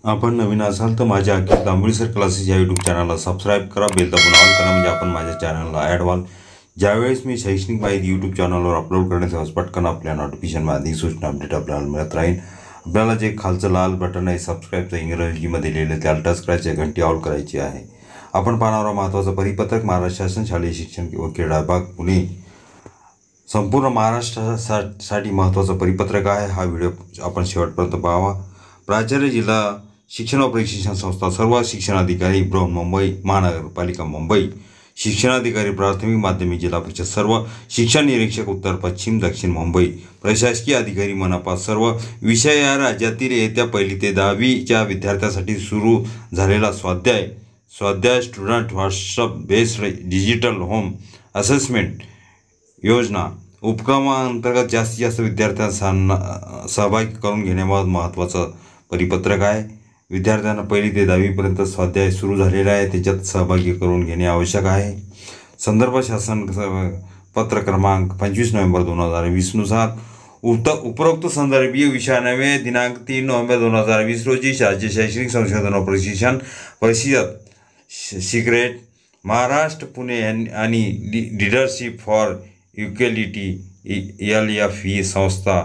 आपण नवीन असाल तर माझ्या अखिल तांबुळीसर क्लासेस या यूट्यूब चॅनलला सबस्क्राईब करा, बेल दाबून ऑल करा, म्हणजे आपण माझ्या चॅनलला ॲड व्हाल. ज्यावेळेस मी शैक्षणिक माहिती यूट्यूब चॅनलवर अपलोड करण्याचा पटकन आपल्या नोटिफिकेशनमध्ये सूचना अपडेट आपल्याला मिळत राहील. आपल्याला जे खालचं लाल बटन आहे सबस्क्राईबचं इंग्रजीमध्ये लिहिलं त्याला टच करायचे, घंटी ऑल करायची आहे. आपण पाहणारा महत्त्वाचं परिपत्रक महाराष्ट्र शासन शालेय शिक्षण व क्रीडा विभाग पुणे. संपूर्ण महाराष्ट्रासाठी महत्त्वाचं परिपत्रक आहे. हा व्हिडिओ आपण शेवटपर्यंत पाहावा. प्राचार्य जिल्हा शिक्षण व प्रशिक्षण संस्था, सर्व शिक्षणाधिकारी बृहन्मुंबई महानगरपालिका मुंबई, शिक्षणाधिकारी प्राथमिक माध्यमिक जिल्हा परिषद, सर्व शिक्षण निरीक्षक उत्तर पश्चिम दक्षिण मुंबई, प्रशासकीय अधिकारी मनपा, सर्व विषय या राज्यातील इयत्ता 1ली ते 10वीच्या विद्यार्थ्यांसाठी सुरू झालेला Swadhyay student WhatsApp based digital home assessment योजना उपक्रमाअंतर्गत जास्तीत जास्त विद्यार्थ्यांना सहभागी करून घेण्याबाबत महत्त्वाचं परिपत्रक आहे. विद्यार्थ्यांना 1ली ते 10वीपर्यंत स्वाध्याय सुरू झालेला आहे, त्याच्यात सहभागी करून घेणे आवश्यक आहे. संदर्भ शासन पत्र क्रमांक 25 नोव्हेंबर 2020 नुसार उपरोक्त संदर्भीय विषयान्वये दिनांक 3 नोव्हेंबर 2020 रोजी राज्य शैक्षणिक संशोधन व प्रशिक्षण परिषद सिक्रेट महाराष्ट्र पुणे आणि लीडरशिप फॉर इक्वॅलिटी LFE संस्था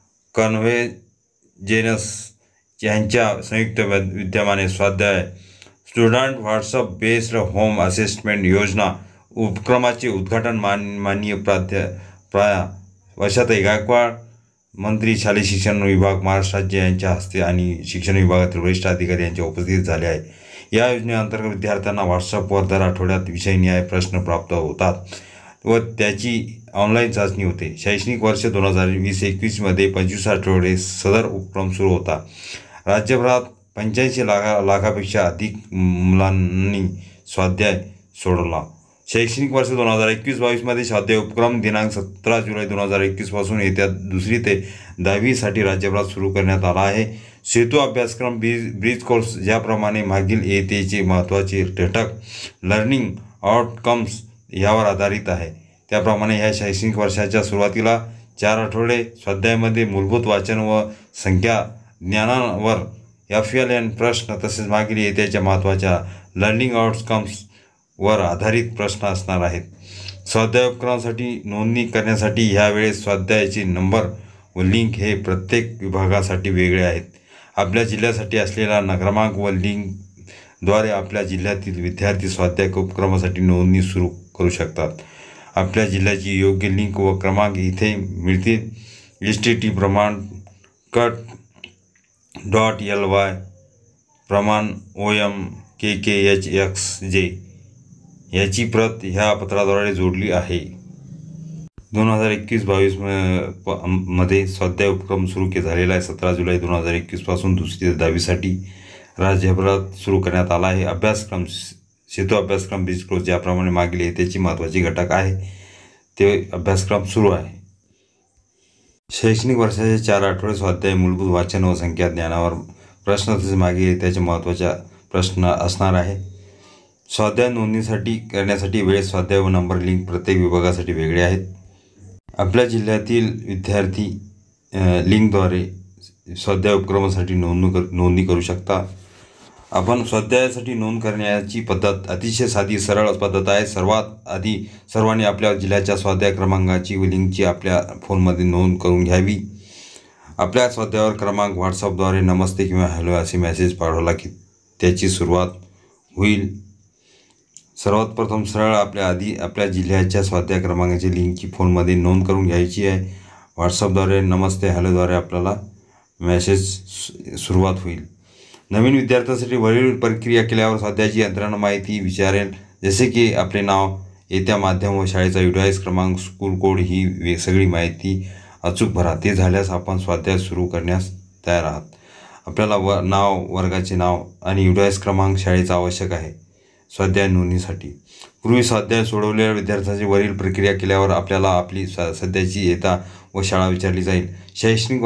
कन्व्हेजेनस यांच्या संयुक्त विद्यमाने Swadhyay student WhatsApp based home assessment योजना उपक्रमाचे उद्घाटन माननीय प्रा वर्षाताई गायकवाड, मंत्री शालेय शिक्षण विभाग महाराष्ट्र राज्य यांच्या हस्ते आणि शिक्षण विभागातील वरिष्ठ अधिकारी यांच्या उपस्थितीत झाले आहे. या योजनेअंतर्गत विद्यार्थ्यांना व्हॉट्सअपवर दर आठवड्यात विषयनिहाय प्रश्न प्राप्त होतात व त्याची ऑनलाईन चाचणी होते. शैक्षणिक वर्ष 2020-21 मध्ये 25 आठवडे सदर उपक्रम सुरू होता. राज्यभरात 85 लाखापेक्षा अधिक मुलांनी स्वाध्याय सोडवला. शैक्षणिक वर्ष 2021-22 मध्ये स्वाध्याय उपक्रम दिनांक 17 जुलै 2021 पासून येत्या 2री ते 10वीसाठी राज्यभरात सुरू करण्यात आला आहे. सेतू अभ्यासक्रम ब्रिज कोर्स ज्याप्रमाणे मागील इयत्तेचे महत्त्वाचे घटक लर्निंग आउटकम्स यावर आधारित आहे, त्याप्रमाणे ह्या शैक्षणिक वर्षाच्या सुरुवातीला 4 आठवडे स्वाध्यायामध्ये मूलभूत वाचन व संख्या ज्ञानावर FLN प्रश्न तसेच मागील इयत्तेच्या महत्त्वाच्या लर्निंग आउटकम्स वर आधारित प्रश्न असणार आहेत. स्वाध्याय उपक्रमासाठी नोंदणी करण्यासाठी ह्यावेळेस स्वाध्यायाचे नंबर व लिंक हे प्रत्येक विभागासाठी वेगळे आहेत. आपल्या जिल्ह्यासाठी असलेला क्रमांक व लिंकद्वारे आपल्या जिल्ह्यातील विद्यार्थी स्वाध्याय उपक्रमासाठी नोंदणी सुरू करू शकतात. आपल्या जिल्ह्याची योग्य लिंक व क्रमांक इथे मिळतील. STT प्रमाण cut.ly प्रमाण OMKKHXJ याची प्रत ह्या पत्राद्वारे जोडली आहे. 2021-22 मध्ये स्वाध्याय उपक्रम सुरू झालेला आहे. 17 जुलै 2021 पासून 2री ते 10वीसाठी राज्यभरात सुरू करण्यात आला आहे. अभ्यासक्रम सेतू अभ्यासक्रम ब्रिज कोर्स ज्याप्रमाणे मागील इयत्तेचे महत्त्वाचे घटक आहे ते अभ्यासक्रम सुरू आहे. शैक्षणिक वर्षाचे 4 आठवडे स्वाध्याय मूलभूत वाचन व संख्या ज्ञानावर प्रश्न तसेच मागील इयत्तेच्या महत्त्वाच्या प्रश्न असणार आहे. स्वाध्याय नोंदणीसाठी करण्यासाठी वेळ, स्वाध्याय व नंबर लिंक प्रत्येक विभागासाठी वेगळे आहेत. आपल्या जिल्ह्यातील विद्यार्थी लिंकद्वारे स्वाध्याय उपक्रमासाठी नोंदणी करू शकता. आपण स्वाध्यायासाठी नोंद करण्याची पद्धत अतिशय साधी सरळ पद्धत आहे. सर्वात आधी सर्वांनी आपल्या जिल्ह्याच्या स्वाध्याय क्रमांकाची व लिंकची आपल्या फोनमध्ये नोंद करून घ्यावी. आपल्या स्वाध्यायावर क्रमांक व्हॉट्सअपद्वारे नमस्ते किंवा हॅलो असे मेसेज पाठवला की त्याची सुरुवात होईल. सर्वात प्रथम सरळ आपल्या जिल्ह्याच्या स्वाध्याय क्रमांकाची लिंकची फोनमध्ये नोंद करून घ्यायची आहे. व्हॉट्सअपद्वारे नमस्ते हॅलोद्वारे आपल्याला मेसेज सुरुवात होईल. नवीन विद्यार्थ्यांसाठी वरील प्रक्रिया केल्यावर स्वाध्यायाची यंत्रणा माहिती विचारेल, जसे की आपले नाव, येत्या माध्यम व शाळेचा डिव्हाइस क्रमांक, स्कूल कोड ही सगळी माहिती अचूक भरा. ते झाल्यास आपण स्वाध्याय सुरू करण्यास तयार आहात. आपल्याला नाव, वर्गाचे नाव आणि डिव्हाइस क्रमांक शाळेचा आवश्यक आहे. स्वाध्याय नोंदणीसाठी पूर्वी स्वाध्याय सोडवलेल्या विद्यार्थ्यांची वरील प्रक्रिया केल्यावर आपल्याला आपली सध्याची इयत्ता व शाळा विचारली जाईल. शैक्षणिक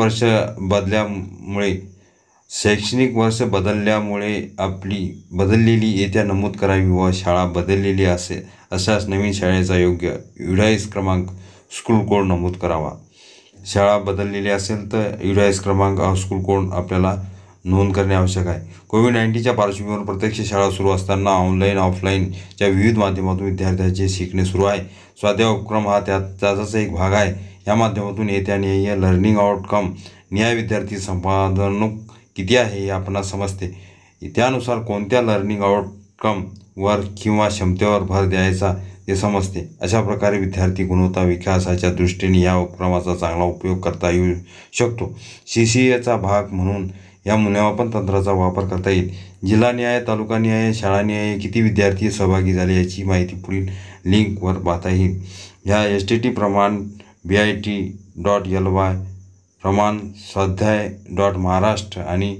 वर्ष बदलल्यामुळे आपली बदललेली इयत्ता नमूद करावी व शाळा बदललेली असल्यास नवीन शाळेचा योग्य डिव्हाइस क्रमांक, स्कूल कोड नमूद करावा. शाळा बदललेली असेल तर डिव्हाइस क्रमांक, स्कूल कोड आपल्याला नोंद करणे आवश्यक आहे. कोविड-19च्या पार्श्वभूमीवर प्रत्यक्ष शाळा सुरू असताना ऑनलाईन ऑफलाईनच्या विविध माध्यमातून विद्यार्थ्यांचे शिकणे सुरू आहे. स्वाध्याय उपक्रम हा त्याचाच एक भाग आहे. या माध्यमातून येत्या ध्येय लर्निंग आउटकम न्याय विद्यार्थी संपादनूक किती आहे हे आपणास समजते. त्यानुसार कोणत्या लर्निंग आउटकम वर किंवा क्षमतेवर भर द्यायचा ते समजते. अशा प्रकारे विद्यार्थी गुणवत्ता विकासाच्या दृष्टीने या उपक्रमाचा चांगला उपयोग करता येऊ शकतो. CCAचा भाग म्हणून या मूल्यमापन तंत्राचा वापर करता येईल. जिल्हानिहाय, तालुकानिहाय, शाळानिहाय किती विद्यार्थी सहभागी झाले याची माहिती पुढील लिंकवर पाहता येईल. ह्या http://bit.ly स्वाध्याय.महाराष्ट्र आणि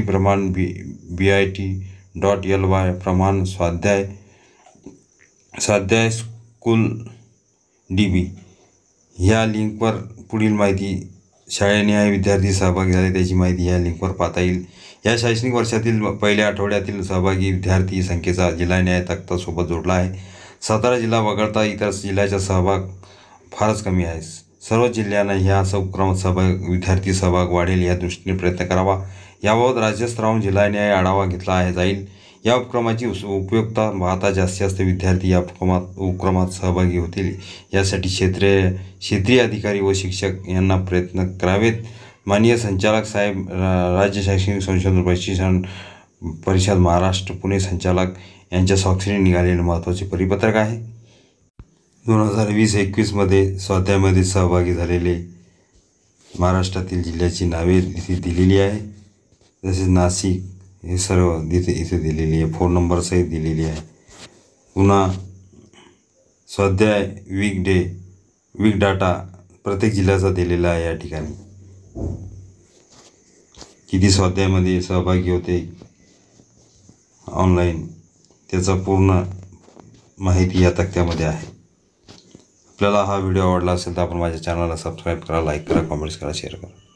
http://bit.ly स्वाध्याय स्कूल DB ह्या लिंकवर पुढील माहिती शाळेनिहाय विद्यार्थी सहभागी झाले त्याची माहिती ह्या लिंकवर पाहता येईल. या शैक्षणिक वर्षातील पहिल्या आठवड्यातील सहभागी विद्यार्थी संख्येचा जिल्हानिहाय तक्ता सोबत जोडला आहे. सातारा जिल्हा वगळता इतर जिल्ह्याचा सहभाग फारच कमी आहे. सर्व जिल्ह्यांना ह्या उपक्रमात विद्यार्थी सहभाग वाढेल या दृष्टीने प्रयत्न करावा. याबाबत राज्यस्तरावरून जिल्हानिहाय आढावा घेतला जाईल. या उपक्रमाची उपयुक्तता पाहता जास्तीत जास्त विद्यार्थी या उपक्रमात सहभागी होतील यासाठी क्षेत्रीय अधिकारी व शिक्षक यांना प्रयत्न करावेत. माननीय संचालक साहेब, राज्य शैक्षणिक संशोधन प्रशिक्षण परिषद महाराष्ट्र पुणे संचालक यांच्या स्वाक्षरीने निघालेले महत्त्वाचे परिपत्रक आहे. 2020-21 मध्ये स्वाध्यायामध्ये सहभागी झालेले महाराष्ट्रातील जिल्ह्याची नावे इथे दिलेली आहे. तसेच नाशिक हे सर्व इथे दिलेली आहे. फोन नंबर सहित दिलेली आहे. पुन्हा स्वाध्याय वीक डाटा प्रत्येक जिल्ह्याचा दिलेला आहे. या ठिकाणी किती स्वाध्यायामध्ये सहभागी होते ऑनलाईन त्याचा पूर्ण माहिती या तक्त्यामध्ये आहे. आपल्याला हा व्हिडिओ आवडला असेल तर आपण माझ्या चॅनलला सबस्क्राईब करा, लाईक करा, कमेंट्स करा, शेअर करा.